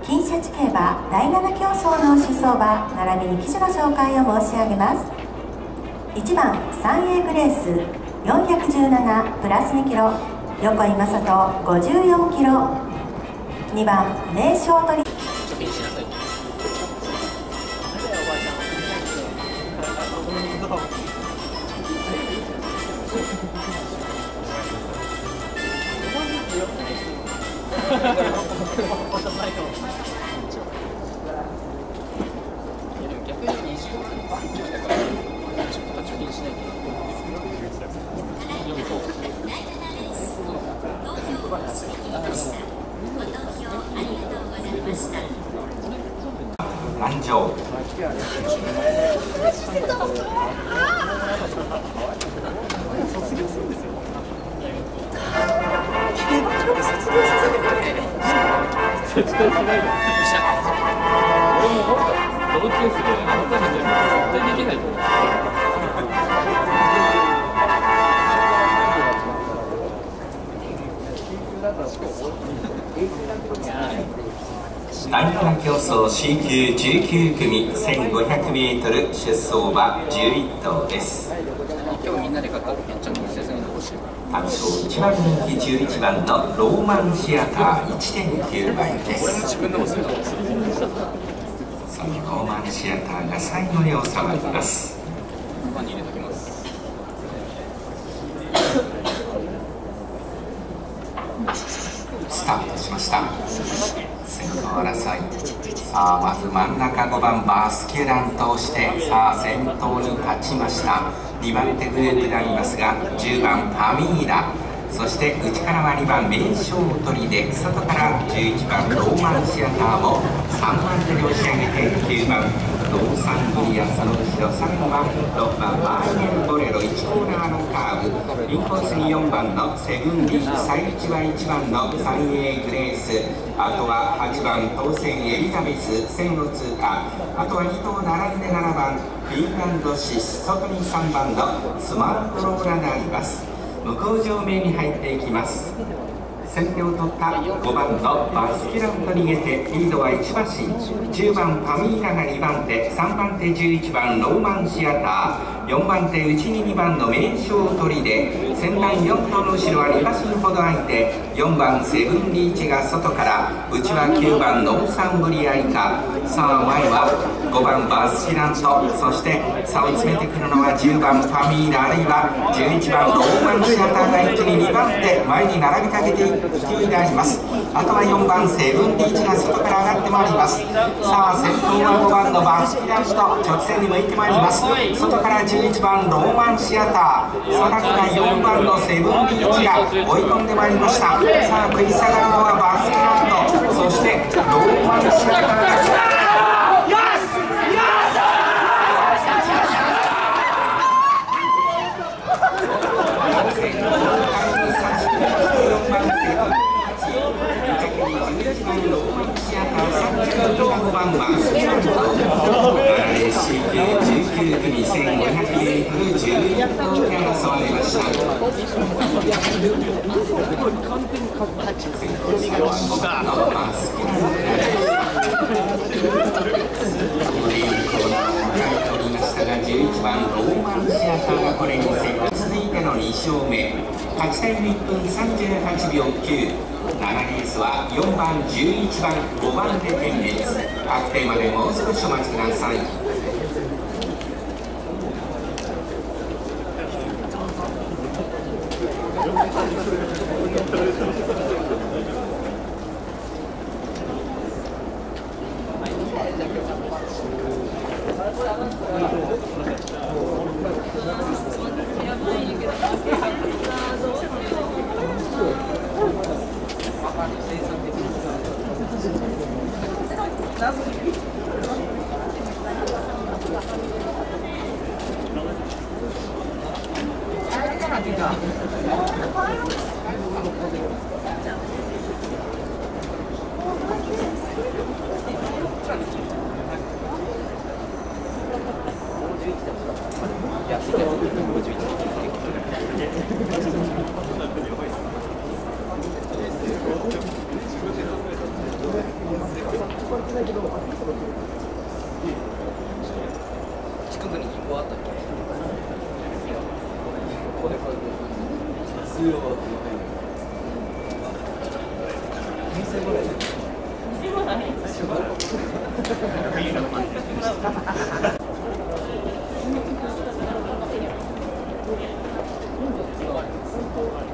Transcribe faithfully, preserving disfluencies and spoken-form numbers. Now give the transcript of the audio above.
金シャチ競馬だいなな競争の出走馬並びに騎手の紹介を申し上げます。いちばん スリーエー グレースよんひゃくじゅうななプラスにキロ横井正人ごじゅうよんキロ、にばん名勝取り南城絶対しないだろ。俺も本当同級生であのためじゃ絶対できないと思う。 だいなな競争 シー 級じゅうきゅう組 せんごひゃくメートル出走馬じゅういっ頭です。 今日みんなで買ったらちゃんとせずに欲しい。 単勝いちばん人気じゅういちばんのローマンシアター いってんきゅう 倍です。 俺も自分でもすると思う。 そのローマンシアターが最後に収まります。 パンに入れときます。 スタートしました。先頭争い、さあまず真ん中ごばんバスケランとしてさあ先頭に立ちました。にばん手グループでありますがじゅうばんパミーラ、そして内からはにばん名勝取で、外からじゅういちばんローマンシアターもさんばん手で押し上げてきゅうばんローサングリア、その後ろさんばんろくばんマーゲルボレロいちコーナーのカーブ、インコースによんばんのセブンリー、最内はいちばんの スリーエー グレース、あとははちばん当選エリザベス線を通過、あとはに頭並んでななばんフィンランドシス、外にさんばんのスマートローラがあります。向こう上面に入っていきます。先手を取ったごばんのバスキランと逃げてリードはいち馬身、じゅうばんパミーラがにばん手、さんばん手じゅういちばんローマンシアター、よんばん手内ににばんの名勝取で、先団よん頭の後ろはに馬身ほど空いてよんばんセブンリーチが外から、内はきゅうばんノーサンブリア以下、さあ前はごばんバスキランと、そして差を詰めてくるのはじゅうばんパミーラ、あるいはじゅういちばんローマンシアターが一気ににばん手前に並びかけていく勢いであります。あとはよんばんセブンリーチが外から上がってまいります。さあ先頭はごばんのバスキランと直線に向いてまいります。外からじゅういちばんローマンシアター、さらにはよんばんのセブンリーチが追い込んでまいりました。さあ食い下がるのはバスキランと、そしてローマンシアター。ごばんはシー 級じゅうきゅう組 せんごひゃくメートルじゅういち頭で争われました。じゅういちばんローマンシアターがこれに続いてのに勝目、勝ちタイムいっぷんさんじゅうはちびょうきゅう。ななレースはよんばんじゅういちばんごばんで点滅、確定までもう少しお待ちください。いや近くに銀行あったっけ？これこれこれ。店ぐらい。店ぐらい。店ぐらい。